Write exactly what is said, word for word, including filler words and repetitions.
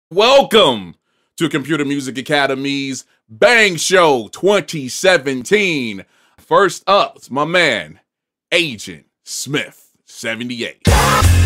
Welcome to Computer Music Academy's Bang Show twenty seventeen. First up, it's my man, Agent Smith seventy-eight.